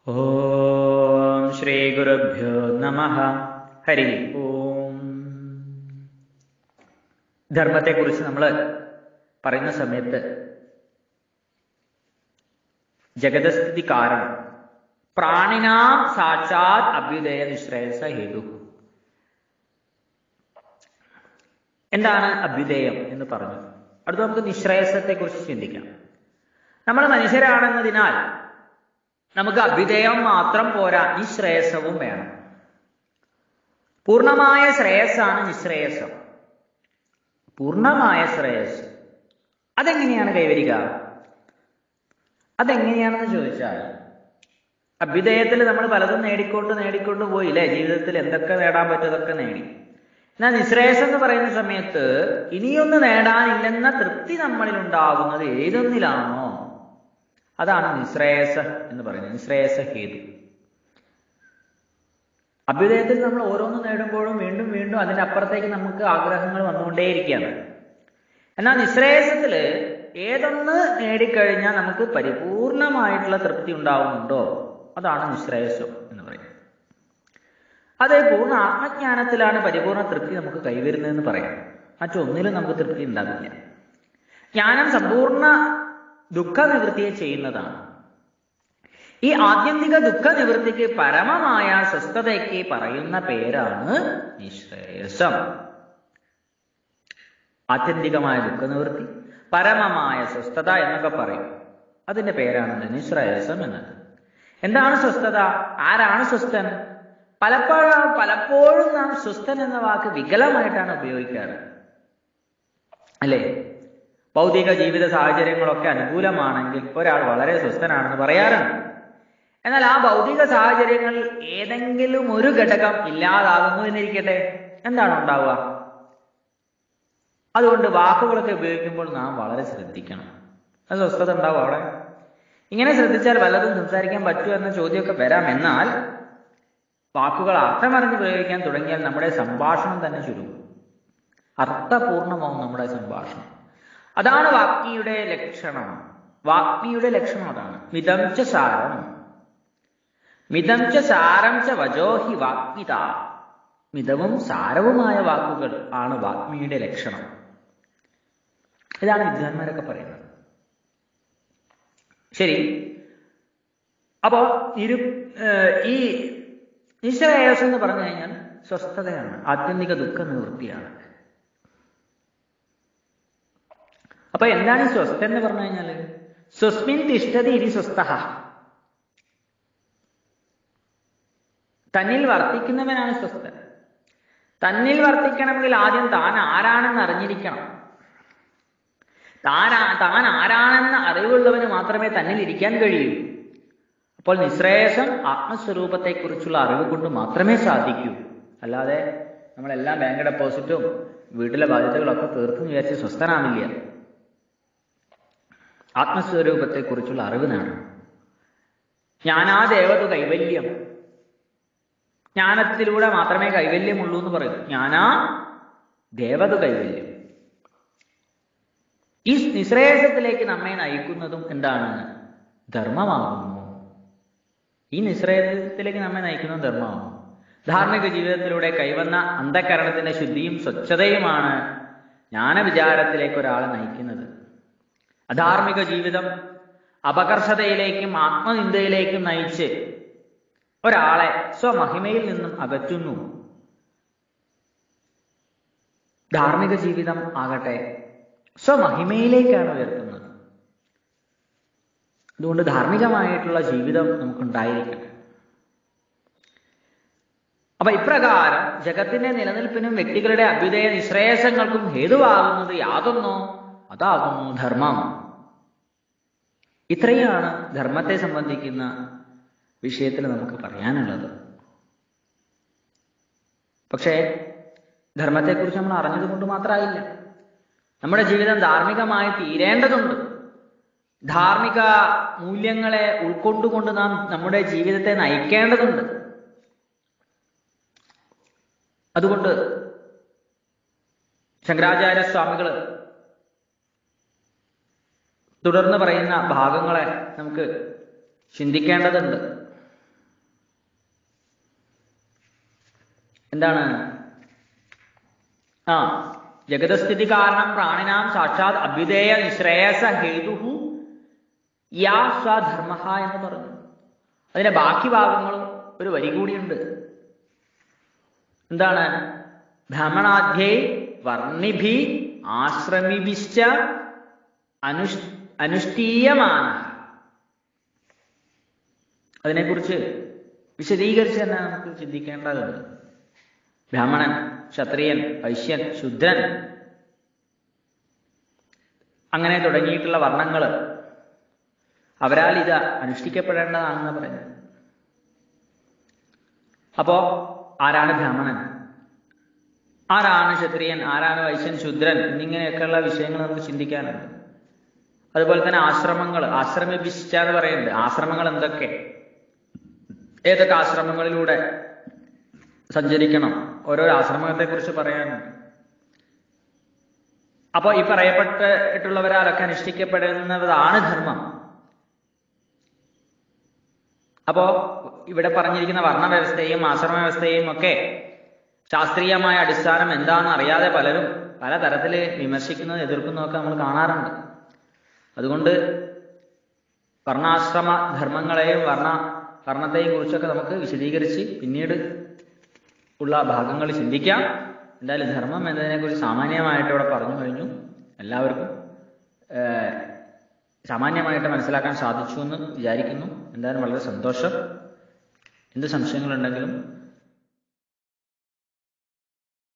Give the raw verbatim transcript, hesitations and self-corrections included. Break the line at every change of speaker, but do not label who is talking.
ഓം ശ്രീ ഗുരുഭ്യോ നമഃ. ഹരി ഓം. ധർമ്മത്തെക്കുറിച്ച് നമ്മൾ പറയുന്ന സമയത്ത് ജഗതസ്ഥിതി കാരണം പ്രാണിനാം സാക്ഷാത് അഭ്യുദയ നിശ്രേയസ ഹേതു. എന്താണ് അഭ്യുദയം എന്ന് പറഞ്ഞു. അടുത്ത നമുക്ക് നിശ്രേയസത്തെ കുറിച്ച് ചിന്തിക്കാം. നമ്മൾ മനുഷ്യരാണെന്നതിനാൽ നമുക്ക് അഭ്യുദയം മാത്രം പോരാ, നിശ്രേയസവും വേണം. പൂർണ്ണമായ ശ്രേയസ്സാണ് നിശ്രേയസം. പൂർണ്ണമായ ശ്രേയസ് അതെങ്ങനെയാണ് കൈവരിക? അതെങ്ങനെയാണെന്ന് ചോദിച്ചാൽ, അഭ്യുദയത്തിൽ നമ്മൾ പലതും നേടിക്കൊണ്ട് നേടിക്കൊണ്ട് പോയില്ലേ, ജീവിതത്തിൽ എന്തൊക്കെ നേടാൻ പറ്റുന്നതൊക്കെ നേടി. എന്നാൽ നിശ്രേയസം എന്ന് പറയുന്ന സമയത്ത് ഇനിയൊന്ന് നേടാനില്ലെന്ന തൃപ്തി നമ്മളിൽ ഉണ്ടാകുന്നത് ഏതൊന്നിലാണോ അതാണ് നിശ്രേയസ എന്ന് പറയുന്നത്, നിശ്രേയസ ഹേതു. അഭ്യുദയത്തിൽ നമ്മൾ ഓരോന്ന് നേടുമ്പോഴും വീണ്ടും വീണ്ടും അതിൻ്റെ അപ്പുറത്തേക്ക് നമുക്ക് ആഗ്രഹങ്ങൾ വന്നുകൊണ്ടേയിരിക്കുകയാണ്. എന്നാൽ നിശ്രേയസത്തില് ഏതൊന്ന് നേടിക്കഴിഞ്ഞാൽ നമുക്ക് പരിപൂർണമായിട്ടുള്ള തൃപ്തി ഉണ്ടാവുന്നുണ്ടോ അതാണ് നിശ്രേയസം എന്ന് പറയുന്നത്. അത് പൂർണ്ണ ആത്മജ്ഞാനത്തിലാണ് പരിപൂർണ തൃപ്തി നമുക്ക് കൈവരുന്നതെന്ന് പറയാം. മറ്റൊന്നിലും നമുക്ക് തൃപ്തി ഉണ്ടാവില്ല. ജ്ഞാനം സമ്പൂർണ്ണ ദുഃഖനിവൃത്തിയെ ചെയ്യുന്നതാണ്. ഈ ആത്യന്തിക ദുഃഖനിവൃത്തിക്ക് പരമമായ സ്വസ്ഥതയ്ക്ക് പറയുന്ന പേരാണ് നിശ്രേയസം. ആത്യന്തികമായ ദുഃഖനിവൃത്തി, പരമമായ സ്വസ്ഥത എന്നൊക്കെ പറയും. അതിന്റെ പേരാണ് നിശ്രേയസം എന്നത്. എന്താണ് സ്വസ്ഥത? ആരാണ് സ്വസ്ഥൻ? പലപ്പോഴും പലപ്പോഴും നാം സ്വസ്ഥൻ എന്ന വാക്ക് വികലമായിട്ടാണ് ഉപയോഗിക്കാറ്, അല്ലേ? ഭൗതിക ജീവിത സാഹചര്യങ്ങളൊക്കെ അനുകൂലമാണെങ്കിൽ ഒരാൾ വളരെ സ്വസ്ഥനാണെന്ന് പറയാറുണ്ട്. എന്നാൽ ആ ഭൗതിക സാഹചര്യങ്ങളിൽ ഏതെങ്കിലും ഒരു ഘടകം ഇല്ലാതാകുന്നു എന്നിരിക്കട്ടെ, എന്താണ് ഉണ്ടാവുക? അതുകൊണ്ട് വാക്കുകളൊക്കെ ഉപയോഗിക്കുമ്പോൾ നാം വളരെ ശ്രദ്ധിക്കണം. അത് സ്വസ്ഥത ഉണ്ടാവും അവിടെ. ഇങ്ങനെ ശ്രദ്ധിച്ചാൽ വല്ലതും സംസാരിക്കാൻ പറ്റുമോ എന്ന ചോദ്യമൊക്കെ വരാം. എന്നാൽ വാക്കുകൾ അർത്ഥമറിഞ്ഞ് പ്രയോഗിക്കാൻ തുടങ്ങിയാൽ നമ്മുടെ സംഭാഷണം തന്നെ ചുരുങ്ങും, അർത്ഥപൂർണമാവും നമ്മുടെ സംഭാഷണം. അതാണ് വാഗ്മിയുടെ ലക്ഷണം. വാഗ്മിയുടെ ലക്ഷണം അതാണ്. മിതം ച സാരം, മിതം ച സാരം ച വജോഹി വാഗ്മിത. മിതവും സാരവുമായ വാക്കുകൾ ആണ് വാഗ്മിയുടെ ലക്ഷണം. ഇതാണ് വിദ്വാൻമാരൊക്കെ പറയുന്നത്. ശരി, അപ്പോ ഇരു ഈ നിശ്രേയസം എന്ന് പറഞ്ഞു കഴിഞ്ഞാൽ സ്വസ്ഥതയാണ്, ആത്യന്തിക ദുഃഖ നിവൃത്തിയാണ്. അപ്പൊ എന്താണ് സ്വസ്ഥ എന്ന് പറഞ്ഞു കഴിഞ്ഞാല്? സ്വസ്മിൻ തിഷ്ഠതി ഇതി സ്വസ്ഥ. തന്നിൽ വർത്തിക്കുന്നവനാണ് സ്വസ്ഥൻ. തന്നിൽ വർത്തിക്കണമെങ്കിൽ ആദ്യം താൻ ആരാണെന്ന് അറിഞ്ഞിരിക്കണം. താൻ താൻ ആരാണെന്ന അറിവുള്ളവന് മാത്രമേ തന്നിൽ ഇരിക്കാൻ കഴിയൂ. അപ്പോൾ നിശ്രേയസം ആത്മസ്വരൂപത്തെക്കുറിച്ചുള്ള അറിവ് കൊണ്ട് മാത്രമേ സാധിക്കൂ. അല്ലാതെ നമ്മളെല്ലാം ബാങ്ക് ഡെപ്പോസിറ്റും വീട്ടിലെ ബാധ്യതകളൊക്കെ തീർത്തും വിചാരിച്ച് സ്വസ്ഥനാവില്ല. ആത്മസ്വരൂപത്തെക്കുറിച്ചുള്ള അറിവ് നേടണം. ജ്ഞാനാ ദേവതു കൈവല്യം. ജ്ഞാനത്തിലൂടെ മാത്രമേ കൈവല്യമുള്ളൂ എന്ന് പറയും. ജ്ഞാനാ ദേവതു കൈവല്യം. ഈ നിശ്രേയസത്തിലേക്ക് നമ്മെ നയിക്കുന്നതും എന്താണ്? ധർമ്മമാകുന്നു. ഈ നിശ്രേയസത്തിലേക്ക് നമ്മെ നയിക്കുന്ന ധർമ്മമാകുന്നു. ധാർമ്മിക ജീവിതത്തിലൂടെ കൈവന്ന അന്ധകരണത്തിന്റെ ശുദ്ധിയും സ്വച്ഛതയുമാണ് ജ്ഞാനവിചാരത്തിലേക്ക് ഒരാളെ നയിക്കുന്നത്. അധാർമിക ജീവിതം അപകർഷതയിലേക്കും ആത്മനിന്ദയിലേക്കും നയിച്ച് ഒരാളെ സ്വമഹിമയിൽ നിന്നും അകറ്റുന്നു. ധാർമ്മിക ജീവിതം ആകട്ടെ സ്വമഹിമയിലേക്കാണ് ഉയർത്തുന്നത്. അതുകൊണ്ട് ധാർമ്മികമായിട്ടുള്ള ജീവിതം നമുക്കുണ്ടായിരിക്കണം. അപ്പൊ ഇപ്രകാരം ജഗത്തിന്റെ നിലനിൽപ്പിനും വ്യക്തികളുടെ അഭ്യുദയ നിശ്രേയസങ്ങൾക്കും ഹേതുവാകുന്നത് യാതൊന്നോ അതാകുന്നു ധർമ്മം. ഇത്രയാണ് ധർമ്മത്തെ സംബന്ധിക്കുന്ന വിഷയത്തിൽ നമുക്ക് പറയാനുള്ളത്. പക്ഷേ ധർമ്മത്തെക്കുറിച്ച് നമ്മൾ അറിഞ്ഞത് കൊണ്ട് മാത്രമായില്ല. നമ്മുടെ ജീവിതം ധാർമ്മികമായി തീരേണ്ടതുണ്ട്. ധാർമ്മിക മൂല്യങ്ങളെ ഉൾക്കൊണ്ടുകൊണ്ട് നാം നമ്മുടെ ജീവിതത്തെ നയിക്കേണ്ടതുണ്ട്. അതുകൊണ്ട് ശങ്കരാചാര്യ സ്വാമികൾ തുടർന്ന് പറയുന്ന ഭാഗങ്ങളെ നമുക്ക് ചിന്തിക്കേണ്ടതുണ്ട്. എന്താണ് ആ ജഗതസ്ഥിതി കാരണം പ്രാണിനാം സാക്ഷാത് അഭ്യുദയ നിശ്രേയസ ഹേതുഹു യാ സ്വധർമ്മ എന്ന് പറഞ്ഞു. അതിന്റെ ബാക്കി ഭാഗങ്ങളും ഒരു വരി കൂടിയുണ്ട്. എന്താണ്? ബ്രാഹ്മണാധ്യേ വർണ്ണിഭി ആശ്രമിഭിശ്ച അനുഷ് അനുഷ്ഠീയമാന. അതിനെക്കുറിച്ച് വിശദീകരിച്ച് തന്നെ നമുക്ക് ചിന്തിക്കേണ്ടതുണ്ട്. ബ്രാഹ്മണൻ, ക്ഷത്രിയൻ, വൈശ്യൻ, ശൂദ്രൻ അങ്ങനെ തുടങ്ങിയിട്ടുള്ള വർണ്ണങ്ങൾ അവരാൽ ഇത് അനുഷ്ഠിക്കപ്പെടേണ്ടതാണെന്ന് പറയുന്നത്. അപ്പോ ആരാണ് ബ്രാഹ്മണൻ, ആരാണ് ക്ഷത്രിയൻ, ആരാണ് വൈശ്യൻ, ശൂദ്രൻ എന്നിങ്ങനെയൊക്കെയുള്ള വിഷയങ്ങൾ നമുക്ക് ചിന്തിക്കാനുണ്ട്. അതുപോലെ തന്നെ ആശ്രമങ്ങൾ, ആശ്രമിഭിശ്ച എന്ന് പറയുന്നുണ്ട്. ആശ്രമങ്ങൾ എന്തൊക്കെ, ഏതൊക്കെ ആശ്രമങ്ങളിലൂടെ സഞ്ചരിക്കണം, ഓരോരോ ആശ്രമത്തെ കുറിച്ച് പറയാനുണ്ട്. അപ്പൊ ഈ പറയപ്പെട്ടിട്ടുള്ളവരാലൊക്കെ അനുഷ്ഠിക്കപ്പെടുന്നതാണ് ധർമ്മം. അപ്പോ ഇവിടെ പറഞ്ഞിരിക്കുന്ന വർണ്ണവ്യവസ്ഥയും ആശ്രമ വ്യവസ്ഥയും ഒക്കെ ശാസ്ത്രീയമായ അടിസ്ഥാനം എന്താണെന്ന് അറിയാതെ പലരും പലതരത്തിൽ വിമർശിക്കുന്നത് എതിർക്കുന്നതൊക്കെ നമ്മൾ കാണാറുണ്ട്. അതുകൊണ്ട് വർണ്ണാശ്രമ ധർമ്മങ്ങളെയും വർണ്ണ വർണ്ണത്തെയും കുറിച്ചൊക്കെ നമുക്ക് വിശദീകരിച്ച് പിന്നീട് ഉള്ള ഭാഗങ്ങൾ ചിന്തിക്കാം. എന്തായാലും ധർമ്മം എന്നതിനെക്കുറിച്ച് സാമാന്യമായിട്ട് ഇവിടെ പറഞ്ഞു കഴിഞ്ഞു. എല്ലാവർക്കും സാമാന്യമായിട്ട് മനസ്സിലാക്കാൻ സാധിച്ചു എന്ന് വിചാരിക്കുന്നു. എന്തായാലും വളരെ സന്തോഷം. എന്ത് സംശയങ്ങളുണ്ടെങ്കിലും